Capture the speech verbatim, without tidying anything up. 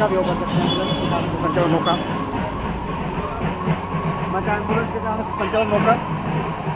अच्छा भी हो कर सकते हैं एम्बुलेंस के कारण से संचालन मौका मैं एम्बुलेंस के कारण से संचालन मौका